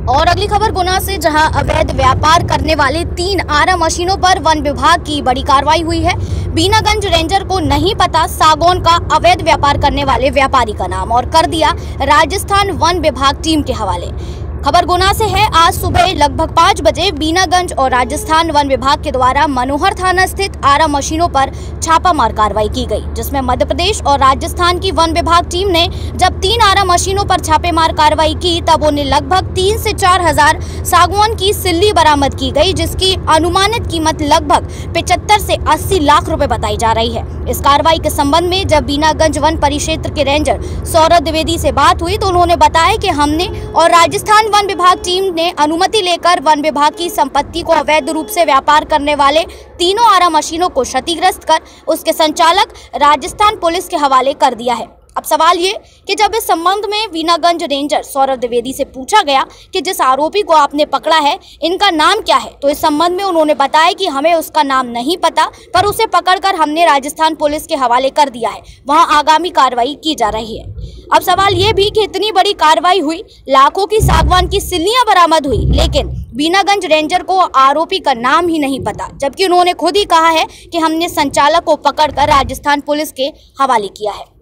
और अगली खबर गुना से, जहां अवैध व्यापार करने वाले 3 आरा मशीनों पर वन विभाग की बड़ी कार्रवाई हुई है। बीनागंज रेंजर को नहीं पता सागौन का अवैध व्यापार करने वाले व्यापारी का नाम और कर दिया राजस्थान वन विभाग टीम के हवाले। खबर गुना से है। आज सुबह लगभग 5 बजे बीनागंज और राजस्थान वन विभाग के द्वारा मनोहर थाना स्थित आरा मशीनों पर छापामार कार्रवाई की गई, जिसमें मध्य प्रदेश और राजस्थान की वन विभाग टीम ने जब 3 आरा मशीनों पर छापेमार कार्रवाई की, तब उन्हें लगभग 3 से 4 हजार सागौन की सिल्ली बरामद की गई, जिसकी अनुमानित कीमत लगभग 75 से 80 लाख रुपए बताई जा रही है। इस कार्रवाई के संबंध में जब बीनागंज वन परिक्षेत्र के रेंजर सौरभ द्विवेदी से बात हुई, तो उन्होंने बताया कि हमने और राजस्थान वन विभाग टीम ने अनुमति लेकर वन विभाग की संपत्ति को अवैध रूप से व्यापार करने वाले तीनों आरा मशीनों को क्षतिग्रस्त कर उसके संचालक राजस्थान पुलिस के हवाले कर दिया है। अब सवाल ये कि जब इस संबंध में बीनागंज रेंजर सौरभ द्विवेदी से पूछा गया कि जिस आरोपी को आपने पकड़ा है, इनका नाम क्या है, तो इस संबंध में उन्होंने बताया कि हमें उसका नाम नहीं पता, पर उसे पकड़कर हमने राजस्थान पुलिस के हवाले कर दिया है, वहां आगामी कार्रवाई की जा रही है। अब सवाल ये भी कि इतनी बड़ी कार्रवाई हुई, लाखों की सागवान की सिल्लियां बरामद हुई, लेकिन बीनागंज रेंजर को आरोपी का नाम ही नहीं पता, जबकि उन्होंने खुद ही कहा है कि हमने संचालक को पकड़कर राजस्थान पुलिस के हवाले किया है।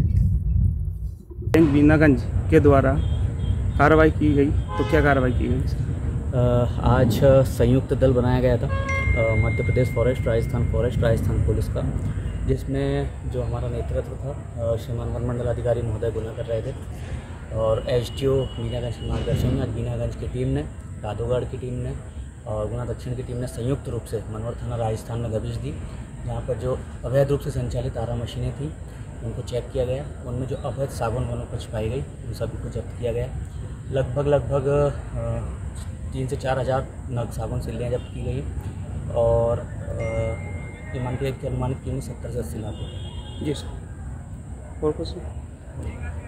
बीनागंज के द्वारा कार्रवाई की गई, तो क्या कार्रवाई की गई? आज संयुक्त दल बनाया गया था मध्य प्रदेश फॉरेस्ट, राजस्थान पुलिस का, जिसमें जो हमारा नेतृत्व था श्रीमान वन मंडल अधिकारी महोदय गुना कर रहे थे, और एसडीओ बीनागंज के मार्गदर्शन में आज बीनागंज की टीम ने, दादोगढ़ की टीम ने और गुना दक्षिण की टीम ने संयुक्त रूप से मनोहर थाना राजस्थान में दबिश दी, जहाँ पर जो अवैध रूप से संचालित आरा मशीनें थी उनको चेक किया गया। उनमें जो अवैध सागौन वनोपज पाई गई उन सभी को जब्त किया गया। लगभग 3 से 4 हज़ार नग सागौन सिल्लियाँ जब्त की गई और अनुमानित कीमत 70 से 80 लाख रुपये। जी सर, और कुछ?